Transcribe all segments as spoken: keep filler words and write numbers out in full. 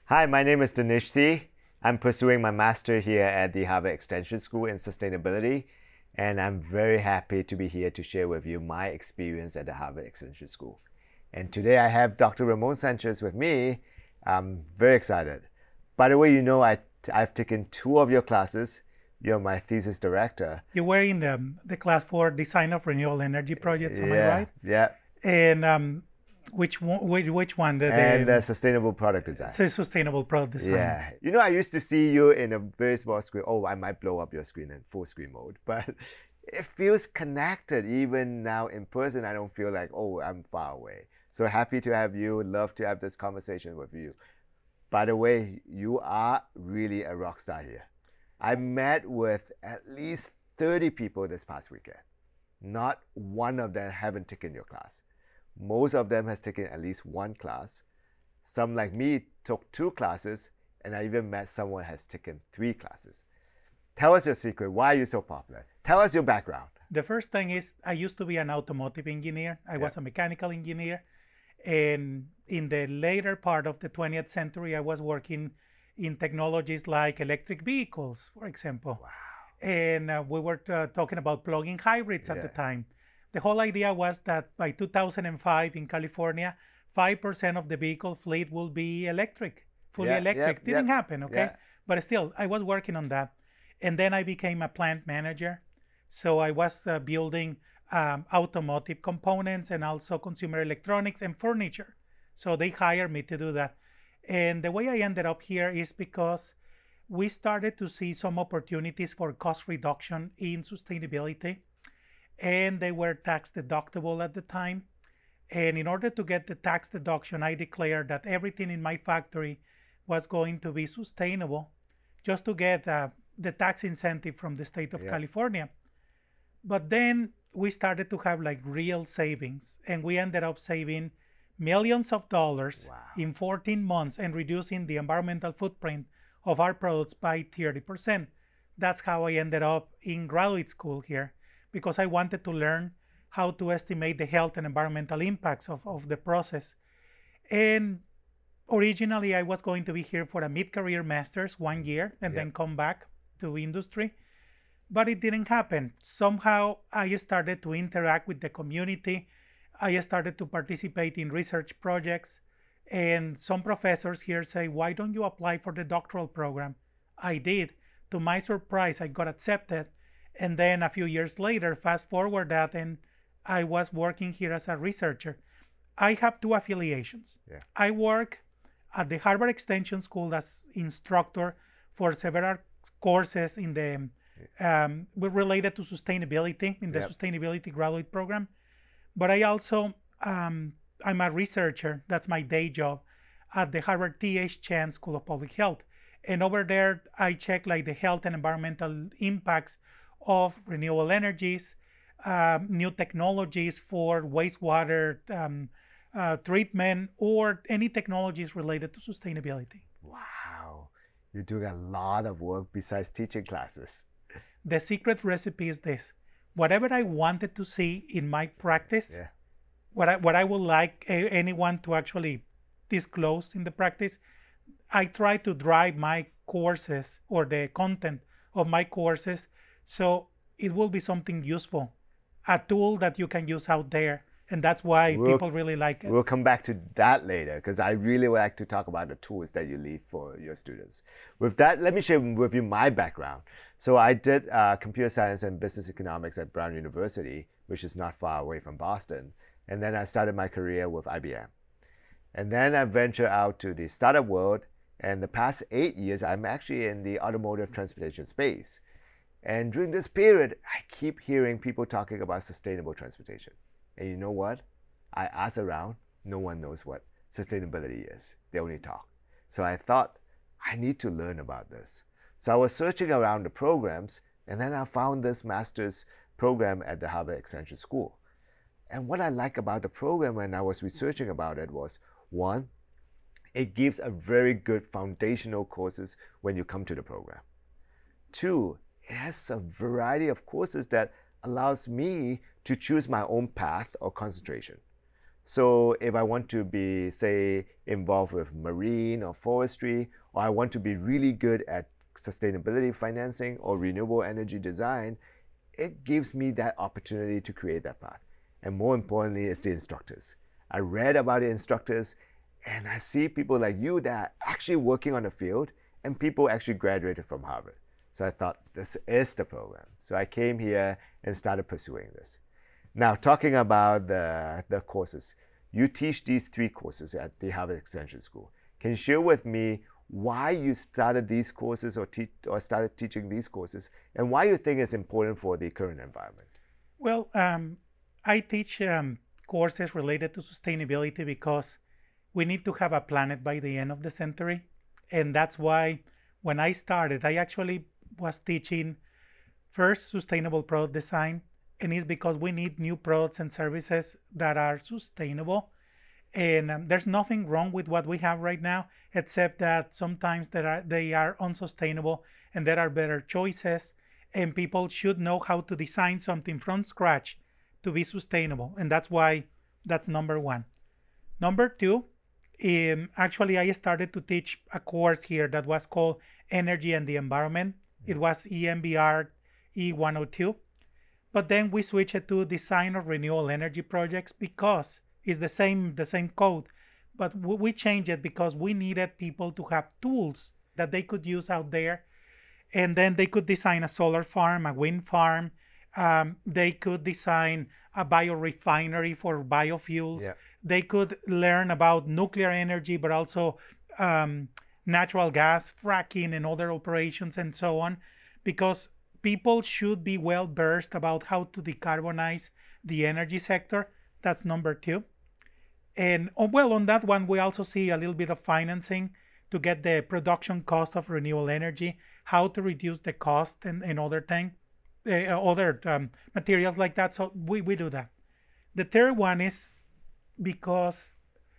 Hi, my name is Dinesh C. I'm pursuing my master here at the Harvard Extension School in Sustainability, and I'm very happy to be here to share with you my experience at the Harvard Extension School. And today I have Doctor Ramon Sanchez with me. I'm very excited. By the way, you know I, I've taken two of your classes. You're my thesis director. You were in the, the class for design of renewable energy projects, am yeah, I right? Yeah. And um, which one? Which, which one? The, And the, uh, sustainable product design. So sustainable product design. Yeah. You know, I used to see you in a very small screen. Oh, I might blow up your screen in full screen mode. But it feels connected. Even now in person, I don't feel like, oh, I'm far away. So happy to have you. Love to have this conversation with you. By the way, you are really a rock star here. I met with at least thirty people this past weekend. Not one of them haven't taken your class. Most of them has taken at least one class. Some like me took two classes, and I even met someone has taken three classes. Tell us your secret. Why are you so popular? Tell us your background. The first thing is I used to be an automotive engineer. I Yeah. was a mechanical engineer. And in the later part of the twentieth century, I was working in technologies like electric vehicles, for example. Wow. And uh, we were uh, talking about plug-in hybrids at Yeah. the time. The whole idea was that by two thousand five in California, five percent of the vehicle fleet will be electric, fully Yeah, electric. yep, Didn't yep, happen, okay? yeah. But still, I was working on that. And then I became a plant manager. So I was uh, building um, automotive components and also consumer electronics and furniture. So they hired me to do that. And the way I ended up here is because we started to see some opportunities for cost reduction in sustainability, and they were tax deductible at the time. And in order to get the tax deduction, I declared that everything in my factory was going to be sustainable just to get uh, the tax incentive from the state of Yeah. California. But then we started to have like real savings, and we ended up saving millions of dollars Wow. in fourteen months and reducing the environmental footprint of our products by thirty percent. That's how I ended up in graduate school here, because I wanted to learn how to estimate the health and environmental impacts of, of the process. And originally I was going to be here for a mid-career master's one year and Yeah. then come back to industry. But it didn't happen. Somehow I started to interact with the community. I started to participate in research projects. And some professors here say, why don't you apply for the doctoral program? I did. To my surprise, I got accepted. And then a few years later, fast forward that, and I was working here as a researcher. I have two affiliations. Yeah. I work at the Harvard Extension School as instructor for several courses in the um, related to sustainability in the Yep. sustainability graduate program. But I also um, I'm a researcher. That's my day job at the Harvard T H Chan School of Public Health. And over there, I check like the health and environmental impacts of renewable energies, um, new technologies for wastewater um, uh, treatment, or any technologies related to sustainability. Wow. You're doing a lot of work besides teaching classes. The secret recipe is this. Whatever I wanted to see in my practice, Yeah. what I, what I would like a, anyone to actually disclose in the practice, I try to drive my courses or the content of my courses so it will be something useful, a tool that you can use out there. And that's why We'll- people really like it. We'll come back to that later because I really would like to talk about the tools that you leave for your students. With that, let me share with you my background. So I did uh, computer science and business economics at Brown University, which is not far away from Boston. And then I started my career with I B M. And then I ventured out to the startup world. And the past eight years, I'm actually in the automotive transportation space. And during this period, I keep hearing people talking about sustainable transportation. And you know what? I asked around, no one knows what sustainability is. They only talk. So I thought, I need to learn about this. So I was searching around the programs, and then I found this master's program at the Harvard Extension School. And what I like about the program when I was researching about it was, one, it gives a very good foundational courses when you come to the program. Two, it has a variety of courses that allows me to choose my own path or concentration. So if I want to be, say, involved with marine or forestry, or I want to be really good at sustainability financing or renewable energy design, it gives me that opportunity to create that path. And more importantly, it's the instructors. I read about the instructors, and I see people like you that are actually working on the field, and people actually graduated from Harvard. So I thought, this is the program. So I came here and started pursuing this. Now, talking about the, the courses, you teach these three courses at the Harvard Extension School. Can you share with me why you started these courses or, te or started teaching these courses, and why you think it's important for the current environment? Well, um, I teach um, courses related to sustainability because we need to have a planet by the end of the century. And that's why when I started, I actually was teaching first sustainable product design. And it's because we need new products and services that are sustainable. And um, there's nothing wrong with what we have right now, except that sometimes there are, they are unsustainable and there are better choices. And people should know how to design something from scratch to be sustainable. And that's why that's number one. Number two, um, actually, I started to teach a course here that was called Energy and the Environment. It was E M B R E one oh two. But then we switched it to design of renewable energy projects because it's the same the same code. But we changed it because we needed people to have tools that they could use out there. And then they could design a solar farm, a wind farm. Um, they could design a biorefinery for biofuels. Yeah. They could learn about nuclear energy, but also um, natural gas, fracking, and other operations, and so on. Because people should be well versed about how to decarbonize the energy sector. That's number two. And oh, well, on that one, we also see a little bit of financing to get the production cost of renewable energy, how to reduce the cost and, and other thing, uh, other um, materials like that. So we, we do that. The third one is because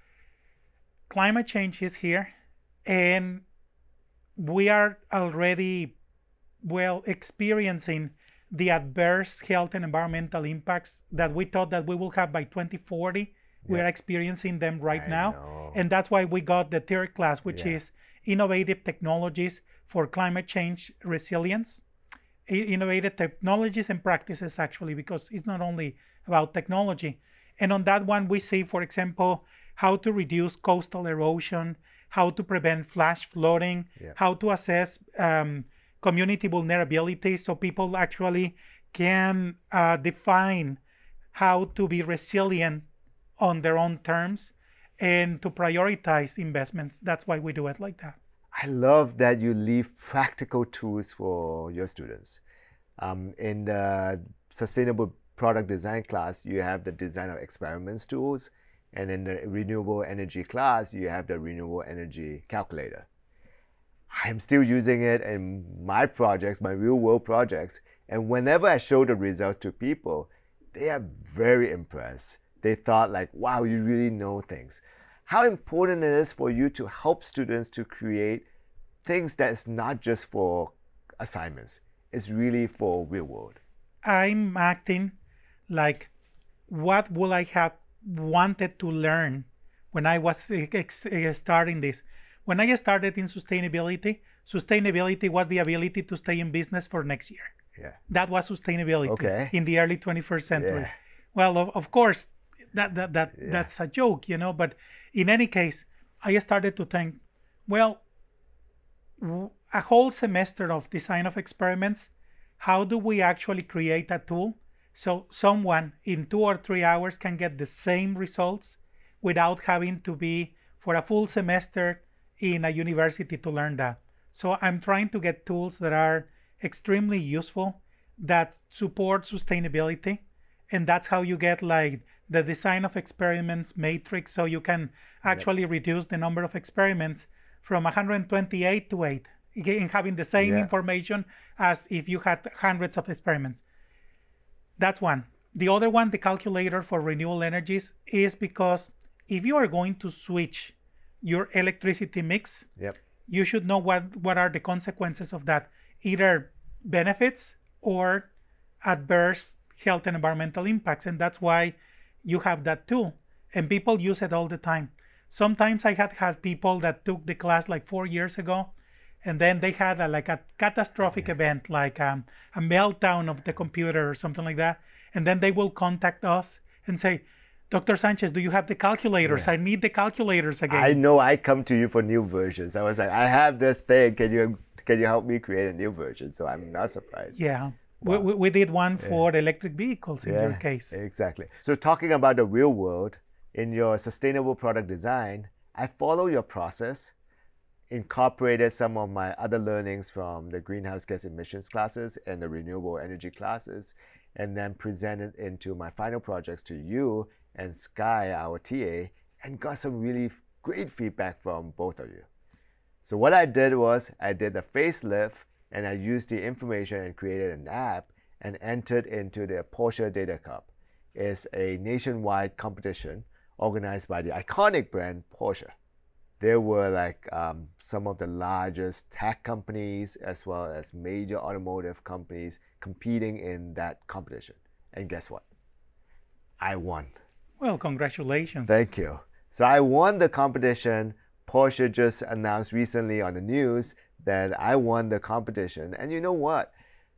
climate change is here and we are already well experiencing the adverse health and environmental impacts that we thought that we will have by twenty forty. Yeah. We are experiencing them right I now. Know. And that's why we got the third class, which yeah. is Innovative Technologies for Climate Change Resilience. Innovative technologies and practices, actually, because it's not only about technology. And on that one, we see, for example, how to reduce coastal erosion, how to prevent flash flooding, yeah. how to assess um, community vulnerability so people actually can uh, define how to be resilient on their own terms and to prioritize investments. That's why we do it like that. I love that you leave practical tools for your students. Um, in the sustainable product design class, you have the design of experiments tools, and in the renewable energy class, you have the renewable energy calculator. I'm still using it in my projects, my real world projects, and whenever I show the results to people, they are very impressed. They thought like, wow, you really know things. How important it is for you to help students to create things that's not just for assignments, it's really for real world. I'm acting like what would I have wanted to learn when I was starting this. When I started in sustainability, sustainability was the ability to stay in business for next year. Yeah. That was sustainability okay. in the early twenty-first century. Yeah. Well, of, of course, that that that yeah. that's a joke, you know, but in any case, I started to think, well, a whole semester of design of experiments, how do we actually create a tool so someone in two or three hours can get the same results without having to be for a full semester in a university to learn that? So I'm trying to get tools that are extremely useful, that support sustainability, and that's how you get like the design of experiments matrix, so you can actually yep. reduce the number of experiments from one hundred twenty-eight to eight, again, having the same yeah. information as if you had hundreds of experiments. That's one. The other one, the calculator for renewable energies, is because if you are going to switch your electricity mix, yep. you should know what, what are the consequences of that, either benefits or adverse health and environmental impacts. And that's why you have that tool. and people use it all the time. Sometimes I had had people that took the class like four years ago, and then they had a, like a catastrophic event, like um, a meltdown of the computer or something like that. And then they will contact us and say, Doctor Sanchez, do you have the calculators? Yeah. I need the calculators again. I know I come to you for new versions. I was like, I have this thing. Can you can you help me create a new version? So I'm not surprised. Yeah. Wow. We, we did one for yeah. electric vehicles in yeah, your case. Exactly. So talking about the real world, in your sustainable product design, I follow your process, incorporated some of my other learnings from the greenhouse gas emissions classes and the renewable energy classes, and then presented into my final projects to you and Sky, our T A, and got some really great feedback from both of you. So what I did was I did a facelift, and I used the information and created an app and entered into the Porsche Data Cup. It's a nationwide competition organized by the iconic brand Porsche. There were like um, some of the largest tech companies as well as major automotive companies competing in that competition. And guess what? I won. Well, congratulations. Thank you. So I won the competition. Porsche just announced recently on the news that I won the competition. And you know what?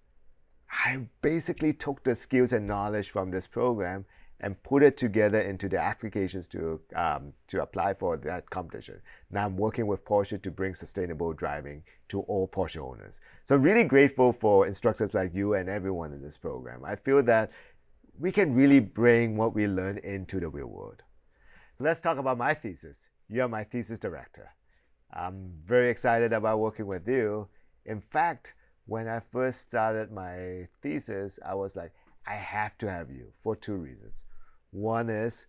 I basically took the skills and knowledge from this program and put it together into the applications to um, to apply for that competition. Now I'm working with Porsche to bring sustainable driving to all Porsche owners. So I'm really grateful for instructors like you and everyone in this program. I feel that we can really bring what we learn into the real world. Let's talk about my thesis. You're my thesis director. I'm very excited about working with you. In fact, when I first started my thesis, I was like, I have to have you for two reasons. One is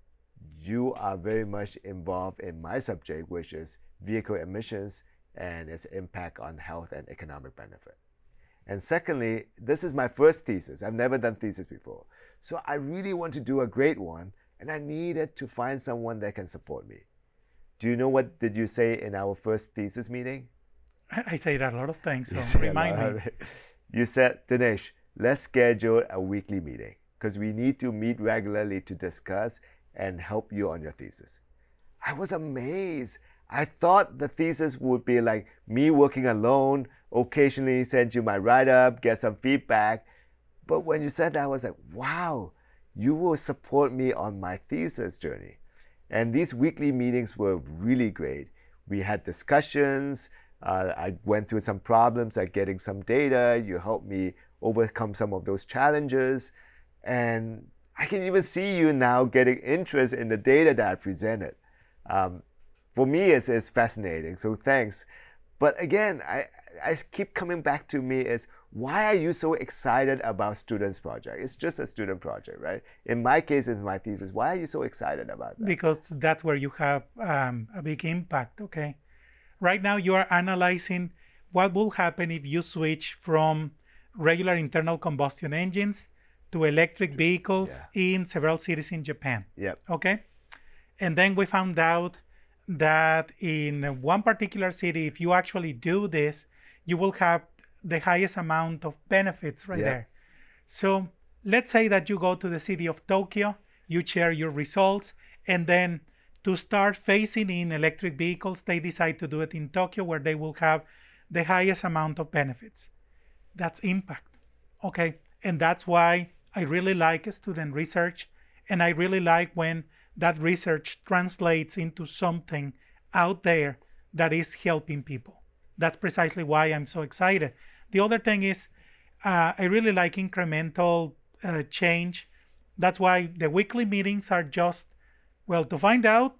you are very much involved in my subject, which is vehicle emissions and its impact on health and economic benefit. And secondly, this is my first thesis. I've never done thesis before. So I really want to do a great one, and I needed to find someone that can support me. Do you know what did you say in our first thesis meeting? I say that a lot of things, so remind me. You said, Dinesh, let's schedule a weekly meeting because we need to meet regularly to discuss and help you on your thesis. I was amazed. I thought the thesis would be like me working alone, occasionally send you my write-up, get some feedback. But when you said that, I was like, wow, you will support me on my thesis journey. And these weekly meetings were really great. We had discussions. Uh, I went through some problems like getting some data. You helped me overcome some of those challenges. And I can even see you now getting interest in the data that I presented. Um, for me, it's, it's fascinating, so thanks. But again, I, I keep coming back to me is, why are you so excited about students' project? It's just a student project, right? In my case, in my thesis, why are you so excited about that? Because that's where you have um, a big impact, okay? Right now, you are analyzing what will happen if you switch from regular internal combustion engines to electric vehicles yeah. in several cities in Japan. Yep. Okay? And then we found out that in one particular city, if you actually do this, you will have the highest amount of benefits right yep. there. So let's say that you go to the city of Tokyo, you share your results, and then to start phasing in electric vehicles, they decide to do it in Tokyo, where they will have the highest amount of benefits. That's impact, okay? And that's why I really like student research, and I really like when that research translates into something out there that is helping people. That's precisely why I'm so excited. The other thing is, uh, I really like incremental uh, change. That's why the weekly meetings are just, well, to find out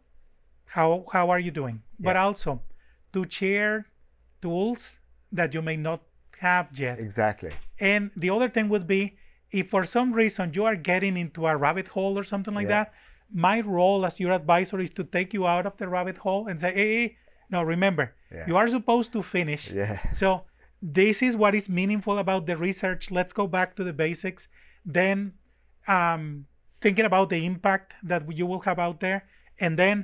how how are you doing, but yeah. also to share tools that you may not have yet. Exactly. And the other thing would be, if for some reason you are getting into a rabbit hole or something like yeah. that, my role as your advisor is to take you out of the rabbit hole and say, hey, hey no, remember, yeah. you are supposed to finish. Yeah. So this is what is meaningful about the research. Let's go back to the basics. Then um, thinking about the impact that you will have out there. And then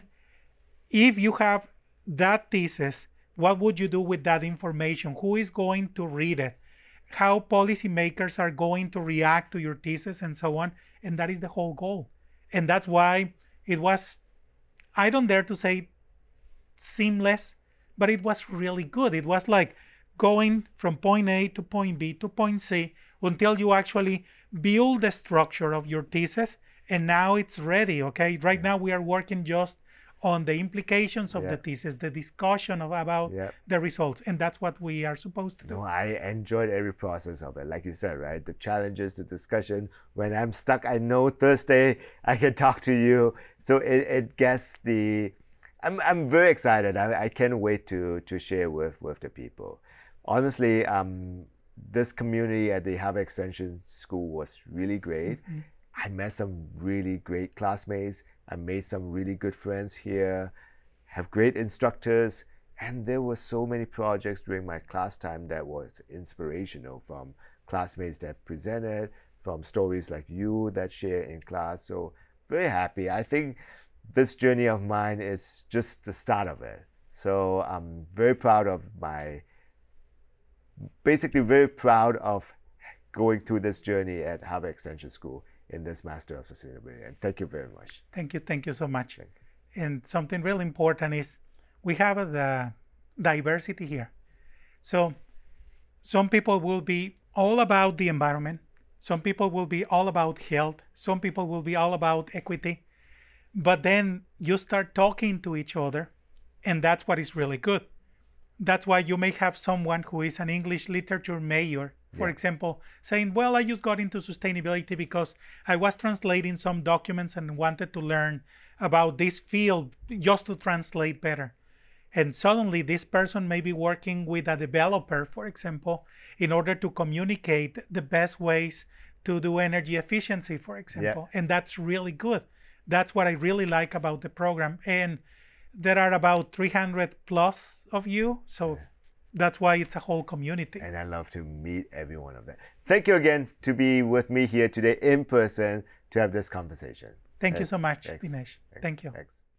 if you have that thesis, what would you do with that information? Who is going to read it? How policymakers are going to react to your thesis and so on. And that is the whole goal. And that's why It was, I don't dare to say seamless, but it was really good. It was like going from point A to point B to point C until you actually build the structure of your thesis, and now it's ready. Okay, right now we are working just on the implications of Yeah. the thesis, the discussion of about Yeah. the results, and that's what we are supposed to do. No, I enjoyed every process of it. Like you said, right? The challenges, the discussion. When I'm stuck, I know Thursday I can talk to you. So it, it gets the. I'm, I'm very excited. I, I can't wait to to share with, with the people. Honestly, um, this community at the Harvard Extension School was really great. Mm-hmm. I met some really great classmates. I made some really good friends here, have great instructors, and there were so many projects during my class time that was inspirational, from classmates that presented, from stories like you that share in class. So very happy. I think this journey of mine is just the start of it. So I'm very proud of my, basically very proud of going through this journey at Harvard Extension School in this Master of Sustainability. And thank you very much. Thank you. Thank you so much. And something really important is we have the diversity here. So some people will be all about the environment. Some people will be all about health. Some people will be all about equity. But then you start talking to each other, and that's what is really good. That's why you may have someone who is an English literature major, for yeah. example, saying, well, I just got into sustainability because I was translating some documents and wanted to learn about this field just to translate better. And suddenly this person may be working with a developer, for example, in order to communicate the best ways to do energy efficiency, for example. Yeah. And that's really good. That's what I really like about the program. And there are about three hundred plus of you. So yeah. that's why it's a whole community. And I love to meet every one of them. Thank you again to be with me here today in person to have this conversation. Thank Thanks. you so much, Thanks. Dinesh. Thanks. Thank you. Thanks.